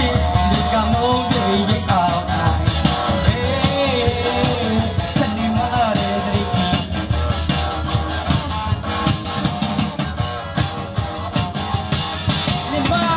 ဒီကမောင်းပြေးရိတ်အောင်နိုင်စနေမရတဲ့တရိပ်ကြီးနေမ